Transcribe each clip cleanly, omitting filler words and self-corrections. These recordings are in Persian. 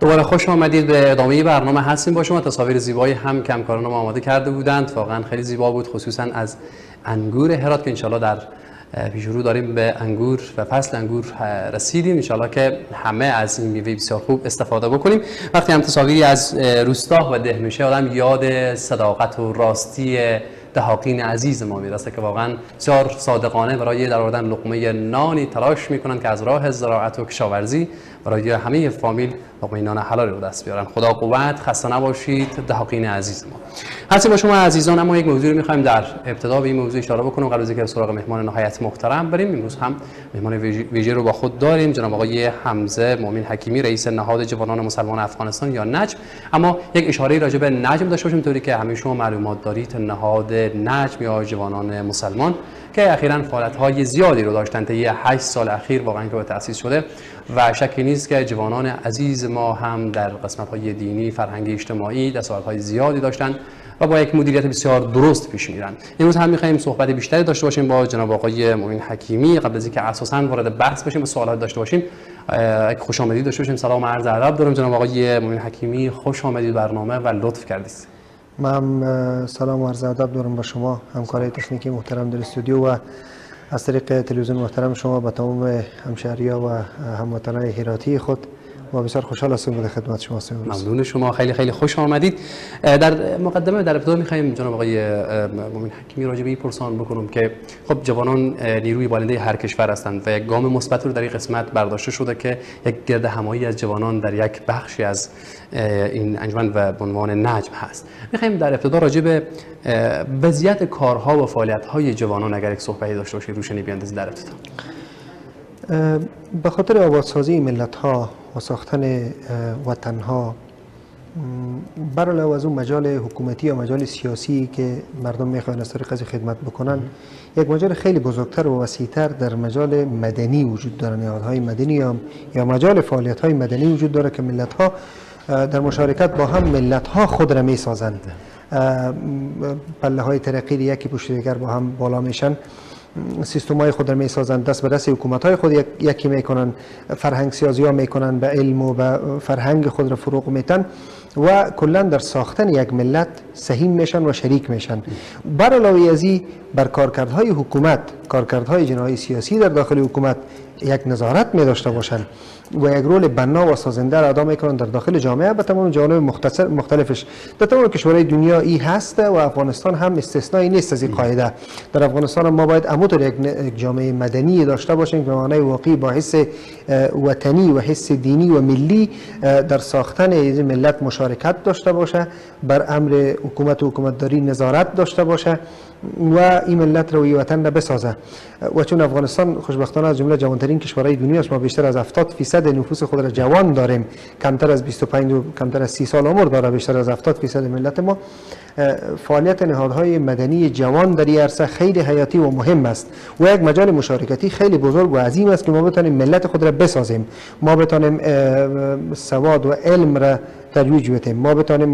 دوباره خوش آمدید به ادامه برنامه. هستیم با شما. تصاویر زیبایی هم که همکاران ما آماده کرده بودند، واقعا خیلی زیبا بود، خصوصا از انگور هرات که انشالله در پیش رو داریم به انگور و فصل انگور رسیدیم. انشالله که همه از این میوه بسیار خوب استفاده بکنیم. وقتی هم تصاویری از روستا و ده میشه، آدم یاد صداقت و راستی دهاقین عزیز ما میرسه که واقعا بسیار صادقانه برای در آوردن لقمه نانی تلاش میکنن که از راه زراعت و کشاورزی برای همه فامیل لقمه نان حلال رو دست بیارن. خدا قوت، خسته نباشید دهاقین عزیز ما. هستیم با شما عزیزان. اما یک موضوع رو میخوایم در ابتدا به این موضوع اشاره بکنم قبل از اینکه سراغ مهمان نهایت محترم بریم. امروز هم مهمان ویژه رو با خود داریم، جناب آقای حمزه مؤمن حکیمی، رئیس نهاد جوانان مسلمان افغانستان یا نجم. اما یک اشاره راجع به نجم داشته باشیم، طوری که همه شما معلومات دارید. نهاد نجم یا جوانان مسلمان که اخیراً فعالیت‌های زیادی رو داشتن طی 8 سال اخیر واقعاً که تأسیس شده و شکی نیست که جوانان عزیز ما هم در قسمت‌های دینی، فرهنگی، اجتماعی دستاوردهای زیادی داشتن و با یک مدیریت بسیار درست پیش میرن. امروز هم می‌خوایم صحبت بیشتری داشته باشیم با جناب آقای مؤمن حکیمی. قبل از اینکه اساساً وارد بحث بشیم و سوالات داشته باشیم، یک خوش آمدید داشته باشیم. سلام و عرض ادب دارم جناب آقای مؤمن حکیمی، خوش آمدید برنامه و لطف کردید. من سلام و عرض ادب دارم با شما همکارای تکنیکی محترم در استودیو و از طریق تلویزیون محترم شما با تمام همشهری‌ها و هموطنان هراتی خود و بسیار خوشحال هستم در خدمت شما هستم. ممنون شما، خیلی خیلی خوش آمدید. در مقدمه در ابتدا می‌خوایم جناب آقای مؤمن حکیمی راجع به این پرسان بکنم که خب جوانان نیروی بالنده هر کشور هستند و یک گام مثبت رو در این قسمت برداشته شده که یک گرد همایی از جوانان در یک بخشی از این انجمن و به عنوان نجم هست. می‌خوایم در ابتدا راجع به وضعیت کارها و فعالیت‌های جوانان اگر یک صحبتی داشته باشید روشنی بیاندازید در ابتدا. به خاطر آبادسازی ملت‌ها و ساختن وطن‌ها برعلاوه از اون مجال حکومتی و مجال سیاسی که مردم میخوان از طریق خدمت بکنن، یک مجال خیلی بزرگتر و وسیع‌تر در مجال مدنی وجود داره. نهادهای مدنی یا مجال فعالیت‌های مدنی وجود داره که ملت‌ها در مشارکت با هم ملت‌ها خود را میسازند. پله‌های ترقی یکی پشت دیگر با هم بالا میشن، سیستم‌های خود را می‌سازند، دست به دست حکومت‌های خود یکی می‌کنند، فرهنگ سازی‌ها می‌کنند، به علم و به فرهنگ خود را فروغ میدن و کلاً در ساختن یک ملت سهیم میشن و شریک میشن. بر علاوه از این بر کارکردهای حکومت، کارکردهای جناحی سیاسی در داخل حکومت یک نظارت می داشته باشند و یک رول بنا و سازنده را ادا میکنند در داخل جامعه به تمام جوانب مختلفش. در تمام کشورهای دنیا این هست و افغانستان هم استثنایی نیست از این قاعده. در افغانستان ما باید همونطور یک جامعه مدنی داشته باشیم که به معنای واقعی با حس وطنی و حس دینی و ملی در ساختن این ملت مشارکت داشته باشه، بر امر حکومت و حکومتداری نظارت داشته باشه و این ملت رو وطن را بسازه. و چون افغانستان خوشبختانه از جمله جوانترین کشورهای دنیا است، ما بیشتر از 70% نفوس خود را جوان داریم، کمتر از 25 و کمتر از 30 سال عمر داره بیشتر از 70% ملت ما. فعالیت نهادهای مدنی جوان در این عرصه خیلی حیاتی و مهم است و یک مجال مشارکتی خیلی بزرگ و عظیم است که ما بتونیم ملت خود را بسازیم، ما بتونیم سواد و علم را ترویج بدیم، ما بتونیم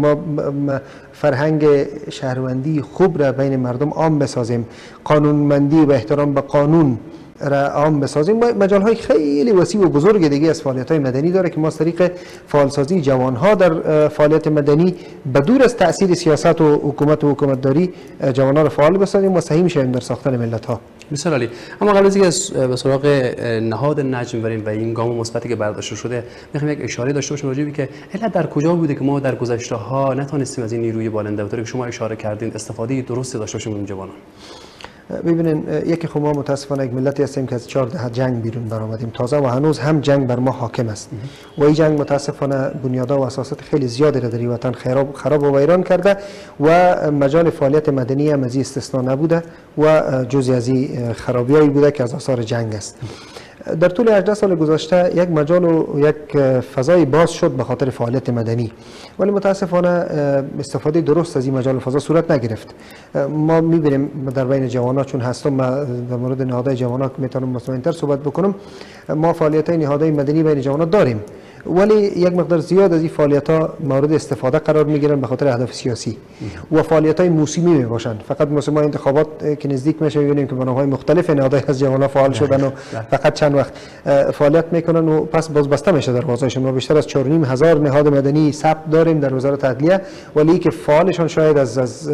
فرهنگ شهروندی خوب را بین مردم عام بسازیم، قانونمندی و احترام به قانون را عام بسازیم. مجال های خیلی وسیع و بزرگ دیگه از فعالیت های مدنی داره که ما از طریق فعالسازی جوان ها در فعالیت مدنی بدور از تأثیر سیاست و حکومت و حکومتداری جوان ها را فعال بسازیم و سهیم شویم در ساختن ملت ها. بسیار عالی. اما قبل از اینکه به سراغ نهاد نجم بریم و این گام مثبتی که برداشته شده، میخوایم یک اشاره داشته باشیم راجع به که علت در کجا بوده که ما در گذشته ها نتونستیم از این نیروی بالنده اونطوری که شما اشاره کردین استفاده درستی داشته باشیم اون جوانان. ببینین، یکی خب ما متاسفانه یک ملتی هستیم که از 4 دهه جنگ بیرون برآمدیم تازه و هنوز هم جنگ بر ما حاکم است و این جنگ متاسفانه بنیادها و اساسات خیلی زیادی را در این وطن خراب و ویران کرده و مجال فعالیت مدنی هم از این استثنا نبوده و جزئی از این خرابیایی بوده که از آثار جنگ است. در طول 18 سال گذشته یک مجال و یک فضای باز شد به خاطر فعالیت مدنی، ولی متاسفانه استفاده درست از این مجال و فضا صورت نگرفت. ما می‌بینیم در بین جوانان، چون هستم در مورد نهادهای جوانان که میتونم مطمئن‌تر صحبت بکنم، ما فعالیت‌های نهادهای مدنی بین جوانان داریم ولی یک مقدار زیاد از این فعالیت‌ها مورد استفاده قرار می‌گیرن به خاطر اهداف سیاسی و فعالیت‌های موسمی میباشند. فقط مثل ما انتخابات که نزدیک میشه می‌بینیم که برنامه‌های مختلف نهادهای از جوانان فعال شدن و فقط چند وقت فعالیت میکنن و پس بازبسته میشه دروازه‌شون. ما بیشتر از 4,500 نهاد مدنی ثبت داریم در وزارت عدلیه، ولی که فعالشان شاید از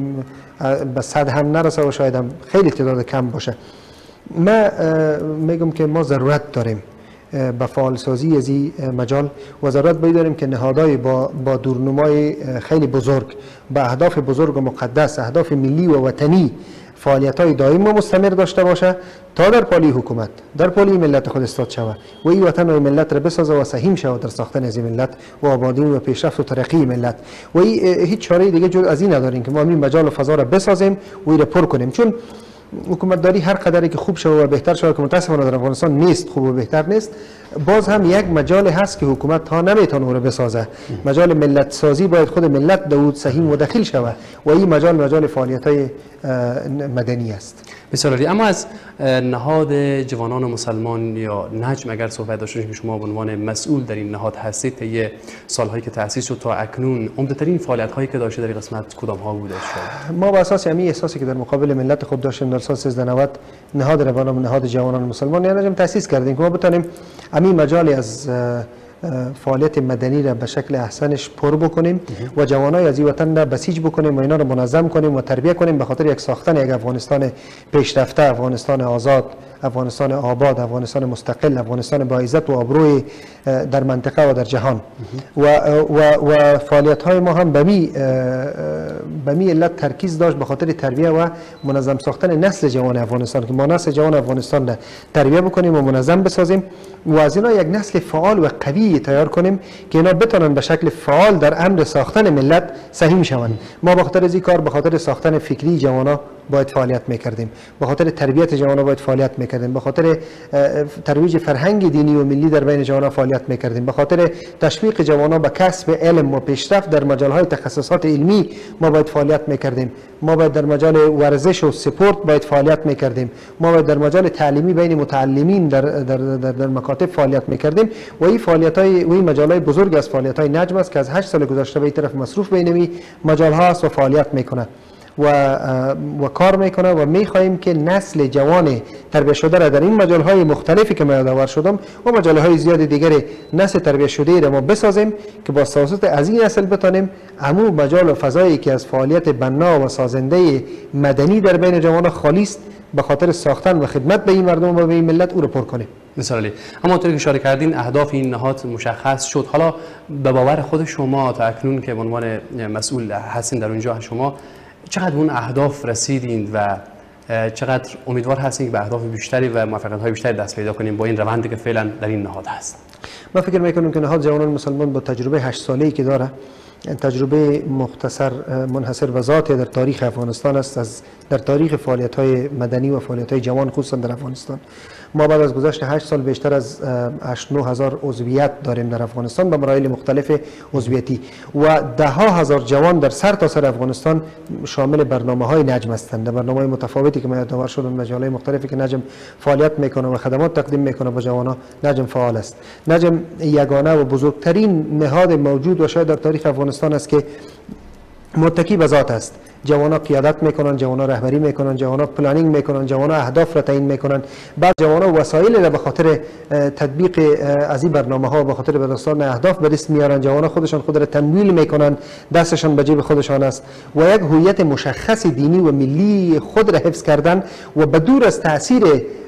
به 100 هم نرسه و شاید هم خیلی تعداد کم باشه. ما میگم که ما ضرورت داریم به فعالسازی از این مجال و ضرورت داریم که نهادهای با دورنمای خیلی بزرگ، با اهداف بزرگ و مقدس، اهداف ملی و وطنی، فعالیت‌های دائم و مستمر داشته باشه تا در پالی حکومت، در پالی ملت خود استاد شود و این وطن و ملت را بسازه و سهیم شود در ساختن از ملت و آبادی و پیشرفت و ترقی ملت. و هیچ چاره دیگه جز از این نداریم که ما این مجال و فضا را بسازیم و این را پر کنیم. چون حکومتداری هر قدری که خوب شود و بهتر شود که متاسفانه در افغانستان نیست، خوب و بهتر نیست، باز هم یک مجال هست که حکومت ها نمیتونه اون رو بسازه. مجال ملت سازی باید خود ملت داود سهیم و دخیل شود و این مجال فعالیت های مدنی است. بسیار عالی. اما از نهاد جوانان مسلمان یا نجم اگر صحبت داشته باشیم، شما به عنوان مسئول در این نهاد هستید، طی سالهایی که تأسیس شد تا اکنون عمده‌ترین فعالیت هایی که داشته در این قسمت کدام ها بوده شد؟ ما با اساس همین احساسی که در مقابل ملت خود داشتیم در سال 1390 نهاد روان نهاد جوانان مسلمان یا نجم تأسیس کردیم که ما بتونیم همین مجال از فعالیت مدنی را به شکل احسنش پر بکنیم و جوانای از این وطن را بسیج بکنیم و اینا را منظم کنیم و تربیت کنیم به خاطر یک ساختن یک افغانستان پیشرفته، افغانستان آزاد، افغانستان آباد، افغانستان مستقل، افغانستان با عزت و آبروی در منطقه و در جهان. و فعالیت های ما هم به می علت ترکیز داشت به خاطر تربیت و منظم ساختن نسل جوان افغانستان که ما نسل جوان افغانستان را تربیت بکنیم و منظم بسازیم و از اینا یک نسل فعال و قوی تیار کنیم که اینا بتونن به شکل فعال در امر ساختن ملت سهیم شوند. ما به خاطر از این کار به خاطر ساختن فکری جوانا باید فعالیت میکردیم، به خاطر تربیت جوانا باید فعالیت میکردیم، به خاطر ترویج فرهنگ دینی و ملی در بین جوانا فعالیت میکردیم، به خاطر تشویق جوانا به کسب علم و پیشرفت در مجالهای تخصصات علمی ما باید فعالیت میکردیم. ما باید در مجال ورزش و سپورت باید فعالیت میکردیم. ما باید در مجال تعلیمی بین متعلمین در مکاتب فعالیت میکردیم و این فعالیت‌های و این مجال‌های بزرگ از فعالیت‌های نجم است که از 8 سال گذشته به این طرف مصروف بین این مجال‌ها است و فعالیت میکنه و کار میکنه و میخواهیم که نسل جوان تربیت شده را در این مجال‌های مختلفی که من یادآور شدم و مجال‌های زیاد دیگر نسل تربیت شده را ما بسازیم که با توسط از این نسل بتانیم عموم مجال و فضایی که از فعالیت بنا و سازنده مدنی در بین جوان خالی است به خاطر ساختن و خدمت به این مردم و به این ملت او را پر کنیم. مثالی. اما اونطوری که اشاره کردین اهداف این نهاد مشخص شد. حالا به باور خود شما تا اکنون که به عنوان مسئول هستین در اونجا، شما چقدر اون اهداف رسیدین و چقدر امیدوار هستین که به اهداف بیشتری و موفقیت‌های بیشتری دست پیدا کنین با این روندی که فعلا در این نهاد هست؟ من فکر می‌کنم که نهاد جوانان مسلمان با تجربه 8 ساله‌ای که داره، تجربه مختصر منحصر به ذات در تاریخ افغانستان است، در تاریخ فعالیت‌های مدنی و فعالیت‌های جوان خصوصا در افغانستان. ما بعد از گذشت 8 سال بیشتر از 8-9 هزار عضویت داریم در افغانستان به مراحل مختلف عضویتی و 10,000 جوان در سرتاسر افغانستان شامل برنامه‌های نجم هستند. در برنامه‌های متفاوتی که من یادآور شدم، مجال‌های مختلفی که نجم فعالیت میکنه و خدمات تقدیم میکنه به جوانان، نجم فعال است. نجم یگانه و بزرگترین نهاد موجود و شاید در تاریخ افغانستان است که متکی به ذات است. جوانا قیادت میکنن، جوانا رهبری میکنن، جوانا پلانینگ میکنن، جوانا اهداف را تعیین میکنن، بعد جوانا وسایل را به خاطر تطبیق از این برنامه ها به خاطر به دستان اهداف به دست میارن. جوانا خودشان خود را تمویل میکنن، دستشان به جیب خودشان است و یک هویت مشخص دینی و ملی خود را حفظ کردن و بدور از تاثیر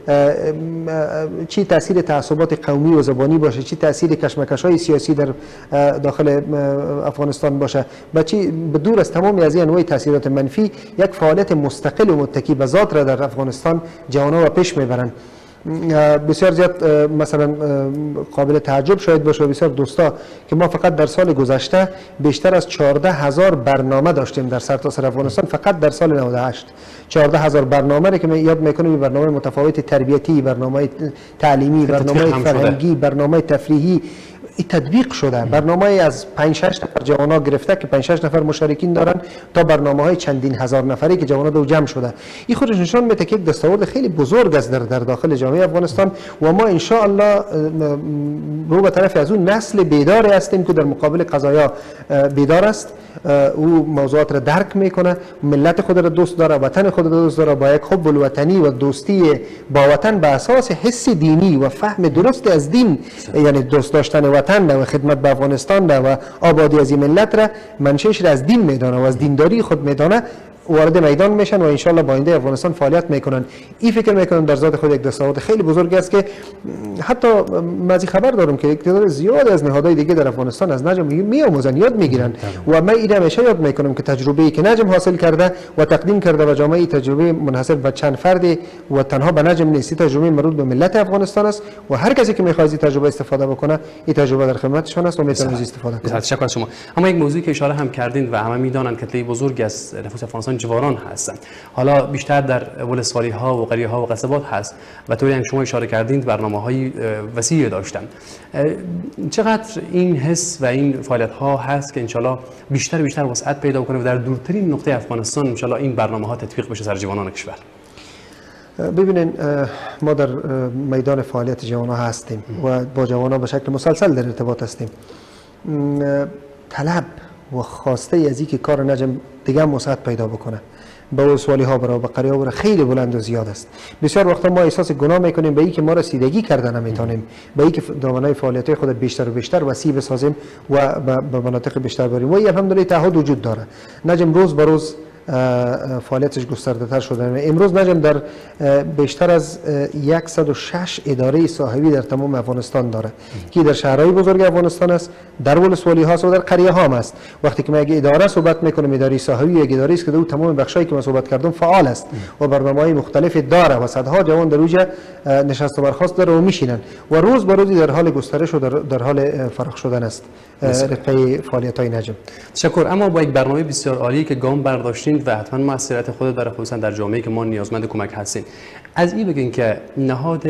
چی تاثیر تعصبات قومی و زبانی باشه، چی تاثیر کشمکش‌های سیاسی در داخل افغانستان باشه، به دور از تمام از این انواع تاثیرات منفی، یک فعالیت مستقل و متکی به ذات را در افغانستان جوانان را پیش میبرند. بسیار زیاد مثلا قابل تعجب شاید باشه بسیار دوستا که ما فقط در سال گذشته بیشتر از 14,000 برنامه داشتیم در سرتاسر افغانستان. فقط در سال 98 14,000 برنامه را که من یاد میکنم، برنامه متفاوت تربیتی، برنامه تعلیمی، برنامه فرهنگی، برنامه تفریحی، این تطبیق شده. برنامه از 5-6 نفر جوانا گرفته که 5-6 نفر مشارکین دارن تا برنامه های چندین هزار نفری که جوانا دو جمع شده. این خودش نشان میده که یک دستاورد خیلی بزرگ است در داخل جامعه افغانستان و ما ان شاء الله رو به طرف از اون نسل بیدار هستیم که در مقابل قضایا بیدار است. او موضوعات را درک میکنه، ملت خود را دوست داره، وطن خود را دوست داره، با یک حب الوطنی و دوستی با وطن به اساس حس دینی و فهم درست از دین، یعنی دوست داشتن وطن و خدمت به افغانستان و آبادی از این ملت را منشأش را از دین میدانه و از دینداری خود میدانه، وارد میدان میشن و ان شاء الله با آینده افغانستان فعالیت میکنن. این فکر میکنم در ذات خود یک دستاورد خیلی بزرگ است که حتی من خبر دارم که تعداد زیاد از نهادهای دیگه در افغانستان از نجم میآموزن، یاد میگیرن و من این همیشه یاد میکنم که تجربه‌ای که نجم حاصل کرده و تقدیم کرده به جامعه، تجربه منحصر به چند فردی و تنها به نجم نیست، تجربه مربوط به ملت افغانستان است و هر کسی که میخواد این تجربه استفاده بکنه این تجربه در خدمتشان است و میتونه از استفاده کنه. تشکر از شما. اما یک موضوعی که اشاره هم کردین و همه میدانند کتله بزرگ از نفوس افغانستان جوانان هستند، حالا بیشتر در ولسوالی‌ها و قریه‌ها و قصبات هست و طوری که شما اشاره کردین برنامه‌های وسیع داشتن. چقدر این حس و این فعالیت‌ها هست که انشالله بیشتر وسعت پیدا کنه و در دورترین نقطه افغانستان انشالله این برنامه‌ها تطبیق بشه سر جوانان کشور؟ ببینید ما در میدان فعالیت جوانان هستیم و با جوانان به شکل مسلسل در ارتباط هستیم. طلب و خواسته از اینکه کار نجم دیگه وسعت پیدا بکنه به ولسوالی‌ها برای به قریه‌ها برای خیلی بلند و زیاد است. بسیار وقتا ما احساس گناه میکنیم به اینکه ما رسیدگی کرده نمیتونیم، به اینکه دامنه فعالیت‌های خود بیشتر و بیشتر وسیع بسازیم و به مناطق بیشتر بریم. و الحمدلله تعهد وجود داره. نجم روز به روز فعالیتش گسترده‌تر شده. امروز نجم در بیشتر از 106 اداره صاحبی در تمام افغانستان داره که در شهرهای بزرگ افغانستان است، در ولسوالی ها و در قریه ها است. وقتی که ما یک اداره صحبت میکنیم، اداره صاحبی یک اداره است که در تمام بخشایی که ما صحبت کردم فعال است و برنامه‌های مختلف داره و صدها جوان در اونجا نشست و برخاست داره و میشینن و روز به روز در حال گسترش و در حال فراخ شدن است رقه فعالیت‌های نجم. تشکر. اما با یک برنامه بسیار عالی که گام برداشتین و حتما موثریت خود برای خصوصا در جامعه‌ای که ما نیازمند کمک هستیم، از این بگین که نهاد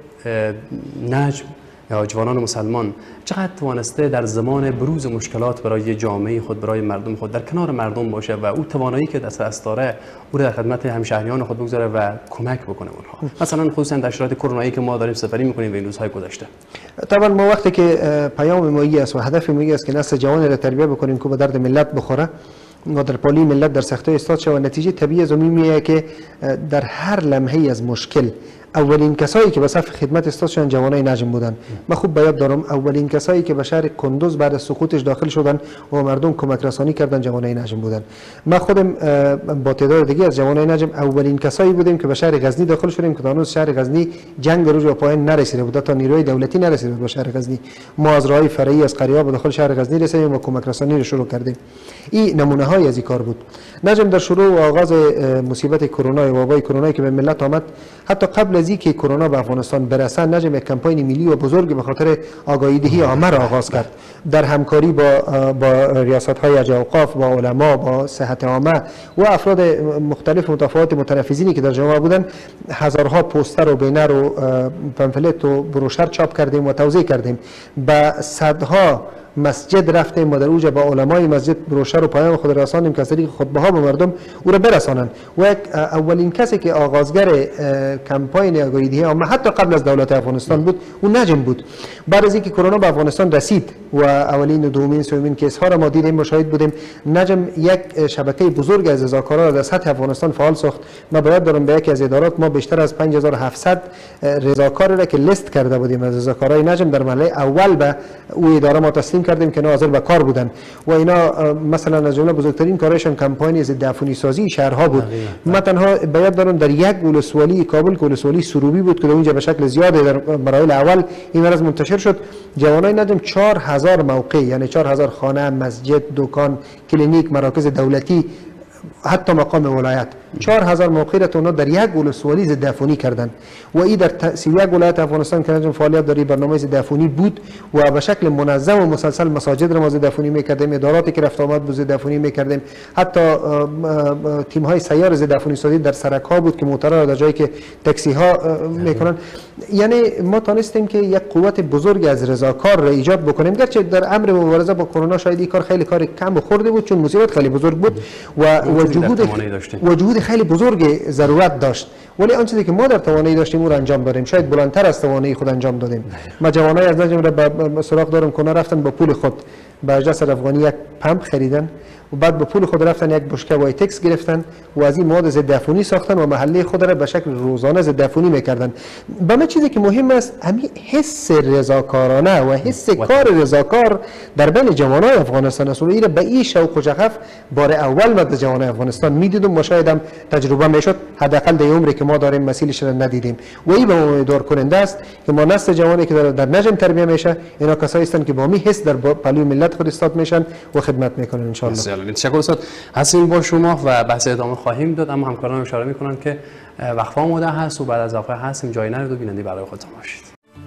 نجم یا جوانان مسلمان چقدر توانسته در زمان بروز مشکلات برای جامعه خود، برای مردم خود در کنار مردم باشه و او توانایی که دست داره او در خدمت همشهریان خود بگذاره و کمک بکنه اونها، مثلا خصوصا در شرایط کرونایی که ما داریم سپری میکنیم و این روزهای گذشته. طبعا ما وقتی که پیام ما است و هدف ما است که نسل جوان را تربیت بکنیم که به درد ملت بخوره و در پالی ملت در سختی استاد شود، نتیجه طبیعی از میه که در هر لمحه از مشکل اولین کسایی که به صف خدمت استاد شدن جوانای نجم بودن. من خوب به یاد دارم اولین کسایی که به شهر کندوز بعد از سقوطش داخل شدن و مردم کمک رسانی کردن جوانای نجم بودن. من خودم با تعداد دیگه از جوانای نجم اولین کسایی بودیم که به شهر غزنی داخل شدیم که هنوز شهر غزنی جنگ روز به پایان نرسیده بود، تا نیروی دولتی نرسیده بود به شهر غزنی. ما از راهی فرعی از قریه به داخل شهر غزنی رسیدیم و کمک رسانی رو شروع کردیم. این نمونه های از این کار بود. نجم در شروع و آغاز مصیبت کرونا و وبای کرونا که به ملت آمد، حتی قبل از اینکه کرونا به افغانستان برسه، نجم یک کمپین ملی و بزرگ به خاطر آگاهی دهی عامه را آغاز کرد در همکاری با ریاست‌های حج اوقاف، با علما، با صحت عامه و افراد مختلف متفاوت متنفذینی که در جامعه بودند. هزارها پوستر و بینر و پمفلت و بروشر چاپ کردیم و توزیع کردیم. به صدها مسجد رفتیم و در اونجا با علمای مسجد بروشر و پیام خود رساندیم که از طریق خطبه ها به مردم او را برسانند. و اولین کسی که آغازگر کمپین آگاهی دهی عامه حتی قبل از دولت افغانستان بود اون نجم بود. بعد از اینکه کرونا به افغانستان رسید و اولین و دومین سومین کیس ها را ما دیدیم، مشاهد بودیم، نجم یک شبکه بزرگ از رضاکاران را در سطح افغانستان فعال ساخت. ما باید دارم به یکی از ادارات ما بیشتر از 5700 رضاکار را که لیست کرده بودیم از رضاکارای نجم در مرحله اول به او اداره ما تسلیم کردیم که حاضر به کار بودن و اینا مثلا از جمله بزرگترین کارشون کمپانی ضد عفونی سازی شهرها بود. من تنها باید دارم در یک ولسوالی کابل که ولسوالی سروبی بود که در اونجا به شکل زیاد در مراحل اول این مرض منتشر شد، جوانای نجم 4000 موقع، یعنی 4000 خانه، مسجد، دکان، کلینیک، مراکز دولتی، حتی مقام ولایت 4000 موقع را اونا در یک ولسوالی ضد عفونی کردن و این در 31 ولایت افغانستان که نجم فعالیت داری برنامه ضد عفونی بود و به شکل منظم و مسلسل مساجد را ما ضد عفونی میکردیم، اداراتی که رفت آمد بود ضد عفونی میکردیم، حتی تیم های سیار ضد عفونی سازی در سرک ها بود که موترها را در جایی که تاکسی ها میکنن. یعنی ما تانستیم که یک قوت بزرگ از رضاکار را ایجاد بکنیم، گرچه در امر مبارزه با کرونا شاید این کار خیلی کار کم و خورده بود چون مصیبت خیلی بزرگ بود و جهود خیلی بزرگ ضرورت داشت، ولی آن چیزی که ما در توانایی داشتیم او را انجام دادیم، شاید بلندتر از توانایی خود انجام دادیم. ما جوانای از نجم را به سراغ دارم که رفتن با پول خود به اجدس افغانی یک پمپ خریدن و بعد به پول خود رفتن یک بشکه وایتکس گرفتن و از این مواد ضد عفونی ساختن و محله خود را به شکل روزانه ضد عفونی میکردن. به من چیزی که مهم است همین حس رضاکارانه و حس کار رضاکار در بین جوانای افغانستان است و این به این شوق و شغف بار اول مد جوانای افغانستان میدیدم و شاید هم تجربه میشد، حداقل در عمری که ما داریم مسیلش را ندیدیم و این به ما امیدوار کننده است که ما نسل جوانی که در نجم تربیت میشه اینا کسایی هستند که با می حس در پلوی ملت خود استاد میشن و خدمت میکنن ان شاء الله. تشکر استاد. هستیم با شما و بحث ادامه خواهیم داد، اما همکاران اشاره میکنن که وقفه آماده هست و بعد از وقفه هستیم، جای نرید و بیننده برای خودتون باشید.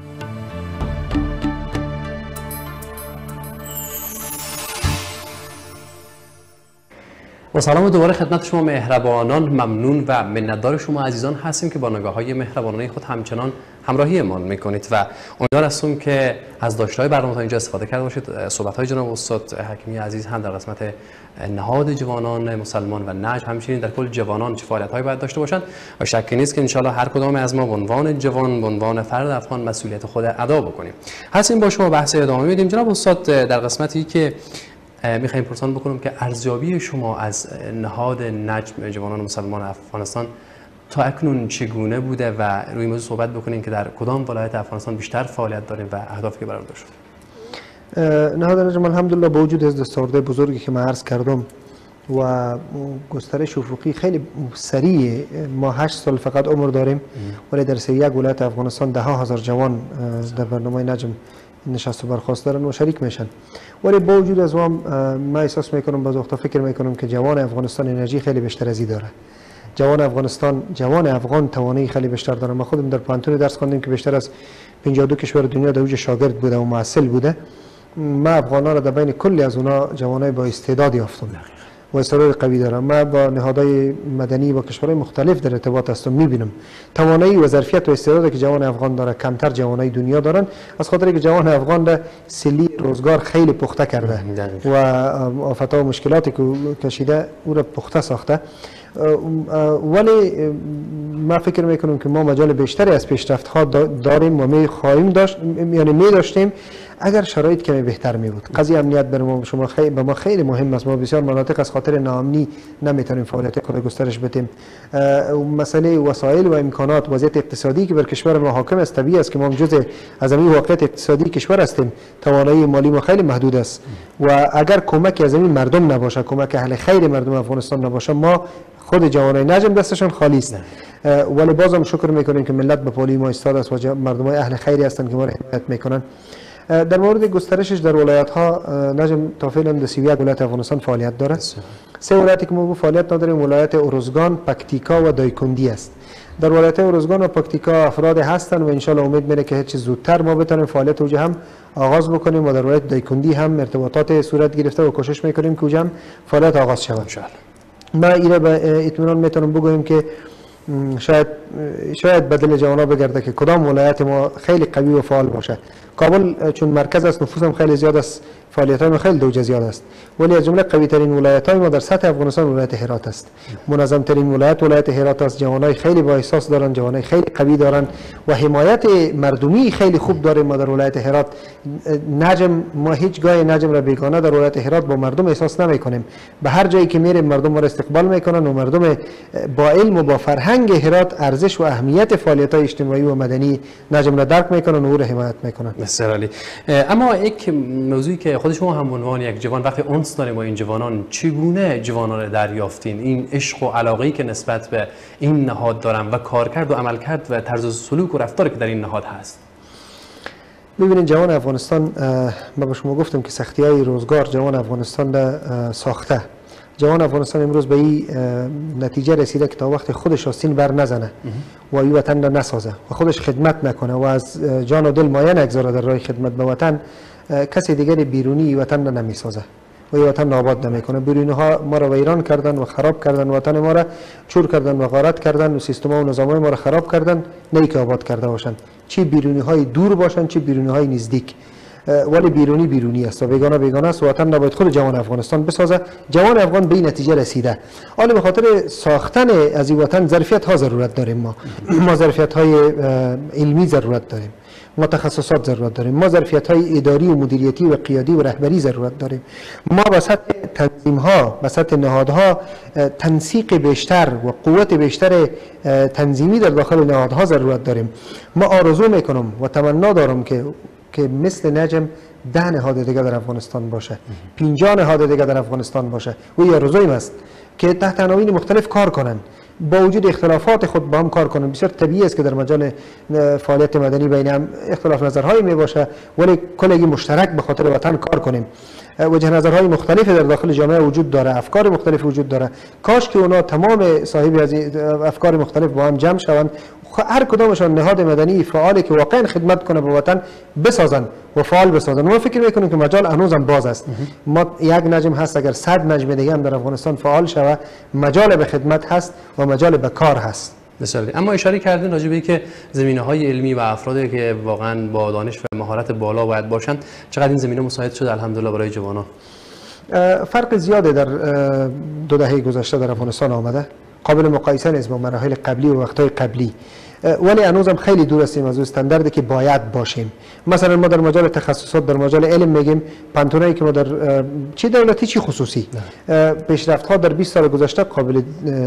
با سلام دوباره خدمت شما مهربانان، ممنون و منتدار شما عزیزان هستیم که با نگاه‌های مهربانانه خود همچنان همراهیمان میکنید و امیدوار هستم که از داشته‌های برنامه تا اینجا استفاده کرده باشید. صحبت‌های جناب استاد حکیمی عزیز هم در قسمت نهاد جوانان مسلمان و نجم، همچنین در کل جوانان چه فعالیت‌هایی باید داشته باشند و شکی نیست که انشالله هر کدام از ما به عنوان جوان، به عنوان فرد افغان مسئولیت خود ادا بکنیم. هستیم با شما بحث ادامه میدیم. جناب استاد در قسمتی که میخوایم پرسان بکنم که ارزیابی شما از نهاد نجم جوانان مسلمان افغانستان تا اکنون چگونه بوده و روی موضوع صحبت بکنیم که در کدام ولایت افغانستان بیشتر فعالیت داریم و اهدافی که برآورده شده؟ نهاد نجم الحمدلله با وجود از دستاورد بزرگی که من عرض کردم و گسترش افقی خیلی سریع، ما 8 سال فقط عمر داریم ولی در 31 ولایت افغانستان 10,000 جوان در برنامه نجم نشست و برخاست دارن و شریک میشن، ولی با وجود از ما احساس میکنم بعض وقتا فکر میکنم که جوان افغانستان انرژی خیلی بیشتر از این داره. جوان افغان توانایی خیلی بیشتر داره. ما خودم در پانتون درس خواندیم که بیشتر از 52 کشور دنیا در اوج شاگرد بوده و معسل بوده. ما افغانان را در بین کلی از اونا جوانای با استعداد یافتم و اصرار قوی دارم. ما با نهادهای مدنی و کشورهای مختلف در ارتباط هستم، میبینم توانایی و ظرفیت و استعدادی که جوان افغان داره کمتر جوانای دنیا دارن، از خاطر که جوان افغان در سلی روزگار خیلی پخته کرده و آفت‌ها و مشکلاتی که کشیده او را پخته ساخته. ولی ما فکر میکنم که ما مجال بیشتری از پیشرفت ها داریم و می خواهیم داشت، یعنی می داشتیم اگر شرایط کمی بهتر می بود. قضیه امنیت برای شما به ما خیلی مهم است. ما بسیار مناطق از خاطر ناامنی نمیتونیم فعالیت خود گسترش بدیم. مسئله وسایل و امکانات، وضعیت اقتصادی که بر کشور ما حاکم است، طبیعی است که ما جزء از این واقعیت اقتصادی کشور هستیم. توانایی مالی ما خیلی محدود است و اگر کمک از این مردم نباشه، کمک اهل خیر مردم افغانستان نباشه، ما خود جوانای نجم دستشان خالی است. ولی بازم شکر میکنیم که ملت به پولی ما ایستاده است و مردمای اهل خیری هستند که ما را حمایت میکنن. در مورد گسترشش در ولایت ها، نجم تا فعلا در 31 ولایت افغانستان فعالیت داره. 3 ولایتی که ما فعالیت نداریم ولایت ارزگان، پکتیکا و دایکندی است. در ولایت ارزگان و پکتیکا افراد هستند و ان شاء الله امید میره که هیچ زودتر ما بتونیم فعالیت اوجه هم آغاز بکنیم و در ولایت دایکندی هم ارتباطات صورت گرفته و کوشش میکنیم که اوجه هم فعالیت آغاز شود. ما اینا به اطمینان میتونم بگویم که شاید بدل جوانا بگرده که کدام ولایت ما خیلی قوی و فعال باشه. کابل چون مرکز است، نفوس هم خیلی زیاد است، فعالیت های ما خیلی دوجه زیاد است، ولی از جمله قوی ترین ولایت های ما در سطح افغانستان ولایت هرات است. منظم ترین ولایت هرات است. جوانای خیلی با احساس دارن، جوانای خیلی قوی دارن و حمایت مردمی خیلی خوب داریم ما در ولایت هرات. نجم ما هیچ گاه نجم را بیگانه در ولایت هرات با مردم احساس نمی کنیم. به هر جایی که میریم مردم ما را استقبال میکنن و مردم با علم و با فرهنگ هرات ارزش و اهمیت فعالیت های اجتماعی و مدنی نجم را درک میکنن و او را حمایت میکنن. بسیار عالی. اما یک موضوعی که خود شما هم به عنوان یک جوان وقتی انس داریم با این جوانان، چگونه جوانان را دریافتین؟ این عشق و علاقه‌ای که نسبت به این نهاد دارن و کارکرد و عملکرد و طرز سلوک و رفتاری که در این نهاد هست. ببینید جوان افغانستان، من به شما گفتم که سختی‌های روزگار جوان افغانستان را ساخته جوان افغانستان امروز به این نتیجه رسیده که تا وقت خودش آستین بر نزنه و این وطن را نسازه و خودش خدمت نکنه و از جان و دل مایه نگذاره در راه خدمت به وطن، کسی دیگری بیرونی وطن را نمیسازه و این وطن آباد نمیکنه. بیرونی ها ما را ویران کردن و خراب کردن، وطن ما را چور کردن و غارت کردن و سیستم و نظام ما را خراب کردن، نه که آباد کرده باشند، چی بیرونی های دور باشند چی بیرونی های نزدیک. ولی بیرونی است و بیگانه است و وطن نباید خود جوان افغانستان بسازه. جوان افغان به این نتیجه رسیده. حالا به خاطر ساختن از این وطن ظرفیت ها ضرورت داریم. ما ظرفیت های علمی ضرورت داریم، ما تخصصات ضرورت داریم، ما ظرفیت های اداری و مدیریتی و قیادی و رهبری ضرورت داریم، ما به سطح تنظیم ها، به سطح نهادها تنسیق بیشتر و قوت بیشتر تنظیمی در داخل نهادها ضرورت داریم. ما آرزو میکنم و تمنا دارم که مثل نجم 10 نهاد دیگه در افغانستان باشه، 50 نهاد دیگه در افغانستان باشه و یه آرزویم است که تحت عناوین مختلف کار کنن، با وجود اختلافات خود با هم کار کنن. بسیار طبیعی است که در مجال فعالیت مدنی بین هم اختلاف نظرهایی می باشه، ولی کلگی مشترک به خاطر وطن کار کنیم. وجه نظرهای مختلفی در داخل جامعه وجود داره، افکار مختلفی وجود داره، کاش که اونا تمام صاحب از افکار مختلف با هم جمع شوند، هر کدامشان نهاد مدنی فعالی که واقعا خدمت کنه به وطن بسازن و فعال بسازن. ما فکر میکنیم که مجال هنوزم باز است. ما یک نجم هست، اگر 100 نجم دیگه هم در افغانستان فعال شود، مجال به خدمت هست و مجال به کار هست. بسیار. اما اشاره کردین راجع به اینکه زمینه‌های علمی و افرادی که واقعا با دانش و مهارت بالا باید باشند، چقدر این زمینه مساعد شده الحمدلله برای جوانان؟ فرق زیاده در 2 دهه گذشته در افغانستان آمده، قابل مقایسه نیست با مراحل قبلی و وقت‌های قبلی، ولی هنوزم خیلی دور هستیم از اون استانداردی که باید باشیم. مثلا ما در مجال تخصصات، در مجال علم میگیم پانتونایی که ما در چی دولتی چی خصوصی پیشرفت‌ها در 20 سال گذشته قابل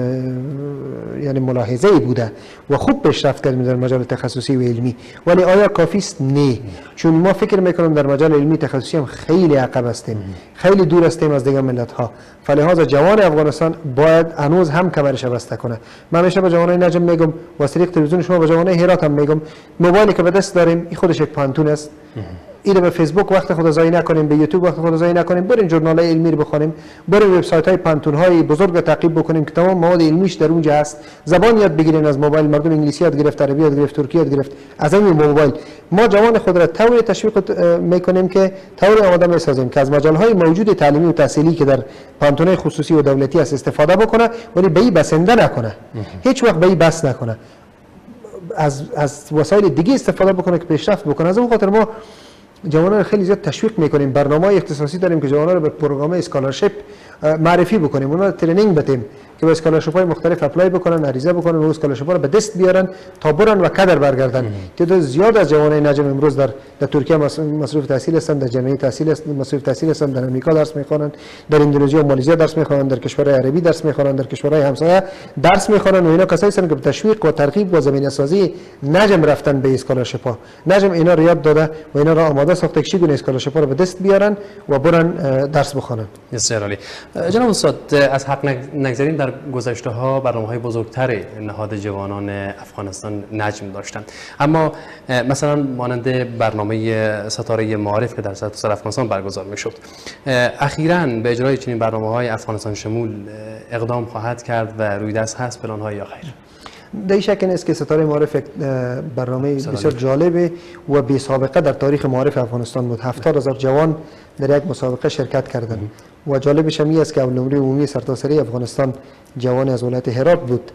یعنی ملاحظه بوده و خوب پیشرفت کردیم در مجال تخصصی و علمی، ولی آیا کافی است؟ نه، چون ما فکر میکنم در مجال علمی تخصصی هم خیلی عقب هستیم، خیلی دور هستیم از دیگر ملت‌ها. فلهذا جوان افغانستان باید هنوز هم کمرش بسته کنه. من همیشه به جوانای نجم میگم و از طریق تلویزیون شما به جوانای هرات هم میگم، موبایلی که به دست داریم این خودش یک پانتون است. اینو به فیسبوک وقت خود ضایع نکنیم، به یوتیوب وقت خود ضایع نکنیم، بریم ژورنال علمی رو بخونیم، بریم وبسایت های پانتون های بزرگ تعقیب بکنیم که تمام مواد علمیش در اونجا هست. زبان یاد بگیرین از موبایل، مردم انگلیسی یاد گرفت، عربی یاد گرفت، ترکی یاد گرفت از این موبایل. ما جوان خود را طوری تشویق میکنیم که طوری آماده میسازیم که از مجال های موجود تعلیمی و تحصیلی که در پانتون های خصوصی و دولتی است استفاده بکنه، ولی به این بسنده نکنه، هیچ وقت به این بس نکنه، از وسایل دیگه استفاده بکنه که پیشرفت بکنه. از اون خاطر ما جوانان خیلی زیاد تشویق میکنیم، برنامه‌های اختصاصی داریم که جوانان رو به پروگرام اسکالرشیپ معرفی بکنیم، اونا ترینینگ بدیم که به اسکالرشیپ های مختلف اپلای بکنن، عریضه بکنن و اسکالرشیپ ها رو به دست بیارن تا برن و کدر برگردن. تعداد زیاد از جوانای نجم امروز در ترکیه مصروف تحصیل هستند، در جامعه تحصیل مصروف تحصیل هستند، در آمریکا درس میخوانند، در اندونزی و مالزی درس میخوانند، در کشورهای عربی درس میخوانند، در کشورهای همسایه درس میخوانند و اینا کسایی هستند که به تشویق و ترغیب و زمینه سازی نجم رفتن به اسکالرشیپ ها. نجم اینا رو یاد داده و اینا رو آماده ساخته که چگونه اسکالرشیپ ها رو به دست بیارن و برن درس بخوانند. بسیار عالی. جناب استاد، از حق نگذریم، در گذشته ها برنامه‌های بزرگتر نهاد جوانان افغانستان نجم داشتند، اما مثلا مانند برنامه ستاره معارف که در سرتاسر افغانستان برگزار میشد، اخیراً به اجرای چنین برنامه‌های افغانستان شمول اقدام خواهد کرد و روی دست هست پلان‌های یا خیر؟ در شک نیست که ستاره معارف برنامه بسیار جالبه و بی سابقه در تاریخ معارف افغانستان بود. 70,000 جوان در یک مسابقه شرکت کردند و جالبش هم است که اول نمره عمومی سرتاسری افغانستان جوان از ولایت هرات بود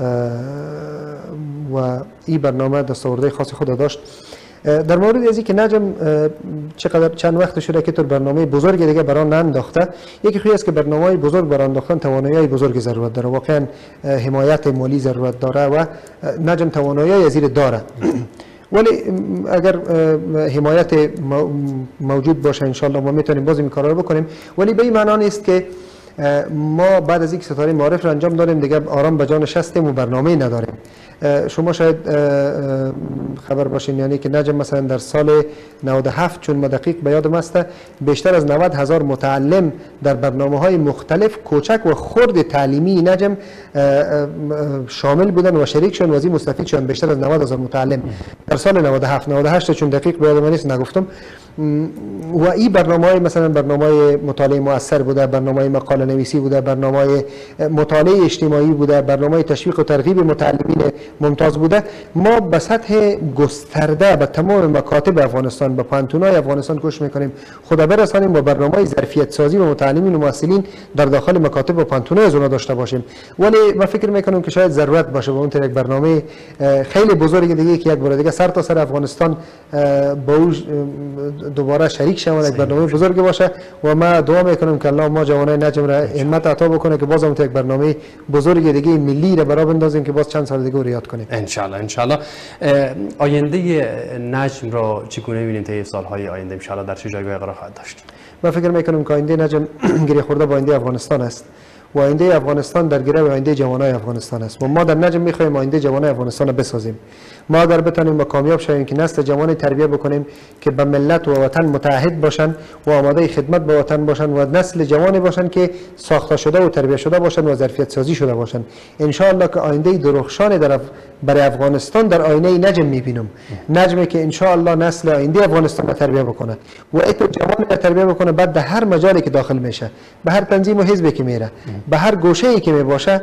و این برنامه دستاوردهای خاص خود داشت. در مورد از اینکه نجم چند وقت شده که تو برنامه بزرگ دیگه برای ننداخته، یکی خوی است که برنامه بزرگ برای انداختن توانایی بزرگ ضرورت داره، واقعا حمایت مالی ضرورت داره و نجم توانایی از این داره. ولی اگر حمایت موجود باشه انشالله ما میتونیم باز این کارا رو بکنیم، ولی به این معنا نیست که ما بعد از اینکه ستاره معارف رو انجام دادیم دیگه آرام به جا نشستیم و برنامه نداریم. شما شاید خبر باشین یعنی که نجم مثلا در سال 97 چون ما دقیق به یادم است بیشتر از 90,000 متعلم در برنامه‌های مختلف کوچک و خرد تعلیمی نجم شامل بودن و شریک شدن و از این مستفید شدن. بیشتر از 90,000 متعلم در سال 98 چون دقیق به یادم نیست نگفتم. و این برنامه‌های مثلا برنامه مطالعه مؤثر بوده، برنامه مقاله نویسی بوده، برنامه مطالعه اجتماعی بوده، برنامه تشویق و ترغیب متعلمین ممتاز بوده. ما به سطح گسترده به تمام مکاتب افغانستان، به پانتونای افغانستان کوشش میکنیم خدا برسانیم با برنامه ظرفیت سازی و متعلمین و محصلین در داخل مکاتب و پانتونای از اونها داشته باشیم. ولی من فکر میکنم که شاید ضرورت باشه به اون طریق برنامه خیلی بزرگی دیگه که یک بار دیگه سر تا سر افغانستان با او دوباره شریک شوند، یک برنامه بزرگی باشه و ما دعا میکنم که الله ما جوانای نجم را همت عطا بکنه که باز هم یک برنامه بزرگ دیگه ملی را برا بندازیم که باز چند سال دیگه رو یاد کنیم ان شاء الله. آینده نجم را چگونه می‌بینید طی سال‌های آینده؟ ان شاء الله در چه جایگاهی قرار خواهد داشت؟ من فکر میکنم که آینده نجم گره خورده با آینده افغانستان است و آینده افغانستان در گره و آینده جوانای افغانستان است و ما در نجم میخوایم آینده جوانای افغانستان را بسازیم. ما اگر بتونیم با کامیاب شویم که نسل جوان تربیت بکنیم که به ملت و وطن متعهد باشن و آماده خدمت به وطن باشن و نسل جوانی باشن که ساخته شده و تربیت شده باشن و ظرفیت سازی شده باشن، ان شاء الله که آینده درخشان برای افغانستان در آینه نجم میبینم. نجمی که ان شاء الله نسل آینده افغانستان را تربیت بکنه و ایتو جوان را تربیت بکنه، بعد در هر مجالی که داخل میشه، به هر تنظیم و حزبی که میره، به هر گوشه‌ای که میباشه،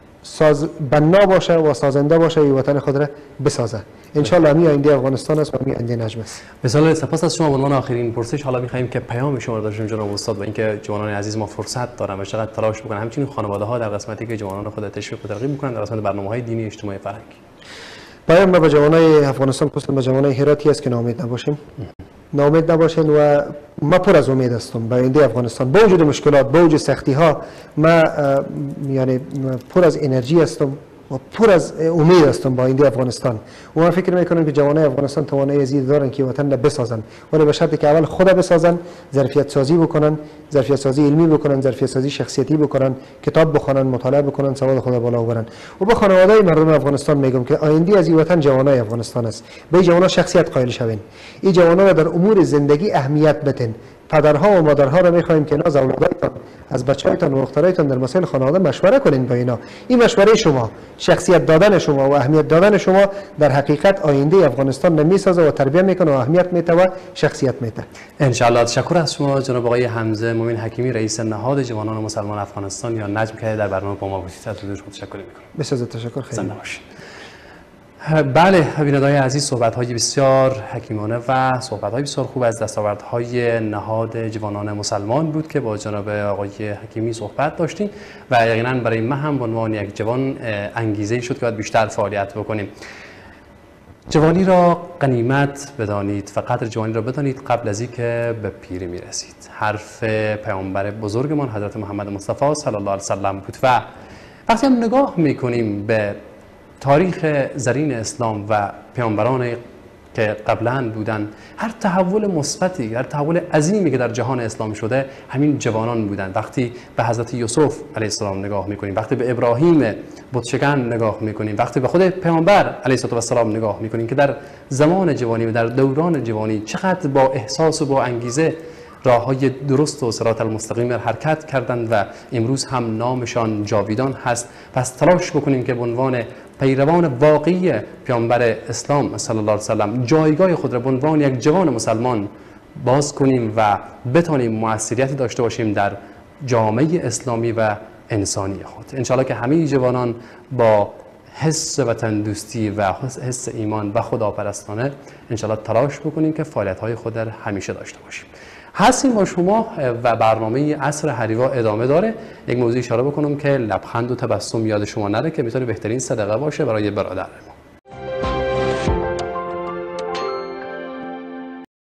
بنا باشه و سازنده باشه و وطن خود را بسازه. ان شاء الله همین آینده افغانستان است و همین آینده نجم است. بسیار سپاس از شما. به عنوان آخرین پرسش حالا می‌خوایم که پیام شما را داشتیم جناب استاد و اینکه جوانان عزیز ما فرصت دارن و چقدر تلاش بکنن، همچنین خانواده‌ها در قسمتی که جوانان خود تشویق و ترغیب می‌کنن در قسمت برنامه‌های دینی، اجتماعی، فرهنگی. پیام ما به جوانای افغانستان، خصوصا به جوانای هراتی است که ناامید نباشیم. ناامید نباشین و ما پر از امید هستم به آینده افغانستان. با وجود مشکلات، با وجود سختی ها، ما یعنی پر از انرژی هستم و پر از امید هستم با آینده افغانستان و من فکر میکنم که جوانای افغانستان توانایی زیاد دارن که وطن را بسازن، ولی به شرطی که اول خود بسازن، ظرفیت سازی بکنن، ظرفیت سازی علمی بکنن، ظرفیت سازی شخصیتی بکنن، کتاب بخونن، مطالعه بکنن، سواد خود بالا ببرن. و به خانواده مردم افغانستان میگم که آینده از این وطن جوانای افغانستان است. به جوانا شخصیت قائل شوین، این جوانا را در امور زندگی اهمیت بدین. پدرها و مادرها را میخوایم که از اولادتان، از بچه‌هایتان و دخترایتان در مسائل خانواده مشوره کنین با اینا. این مشوره شما، شخصیت دادن شما و اهمیت دادن شما در حقیقت آینده افغانستان را میسازه و تربیت میکنه و اهمیت میده و شخصیت میده. ان شاء الله. تشکر از شما جناب آقای حمزه مومن حکیمی، رئیس نهاد جوانان مسلمان افغانستان یا نجم که در برنامه با ما بودید. از حضورتون تشکر میکنم. بسیار تشکر. خیلی بله بینندگان عزیز، صحبت‌های بسیار حکیمانه و صحبت‌های بسیار خوب از دستاوردهای نهاد جوانان مسلمان بود که با جناب آقای حکیمی صحبت داشتیم و یقینا برای من هم به عنوان یک جوان انگیزه شد که باید بیشتر فعالیت بکنیم. جوانی را غنیمت بدانید و قدر جوانی را بدانید قبل از اینکه به پیری میرسید. حرف پیامبر بزرگمان حضرت محمد مصطفی صلی الله علیه و سلم بود و وقتی هم نگاه می‌کنیم به تاریخ زرین اسلام و پیامبران که قبلا بودن، هر تحول مثبتی، هر تحول عظیمی که در جهان اسلام شده همین جوانان بودند. وقتی به حضرت یوسف علیه السلام نگاه میکنیم، وقتی به ابراهیم بتشکن نگاه میکنیم، وقتی به خود پیامبر علیه السلام نگاه میکنیم که در زمان جوانی و در دوران جوانی چقدر با احساس و با انگیزه راههای درست و صراط المستقیم حرکت کردند و امروز هم نامشان جاویدان هست. پس تلاش بکنیم که به عنوان پیروان واقعی پیامبر اسلام صلی الله علیه و سلم جایگاه خود را به عنوان یک جوان مسلمان باز کنیم و بتوانیم موثریتی داشته باشیم در جامعه اسلامی و انسانی خود. انشاءالله که همه جوانان با حس وطن دوستی و حس ایمان و خداپرستانه انشاءالله تلاش بکنیم که فعالیت‌های خود را همیشه داشته باشیم. هستیم با شما و برنامه عصر حریوا ادامه داره. یک موضوع اشاره بکنم که لبخند و تبسم یاد شما نره که میتونه بهترین صدقه باشه برای برادر.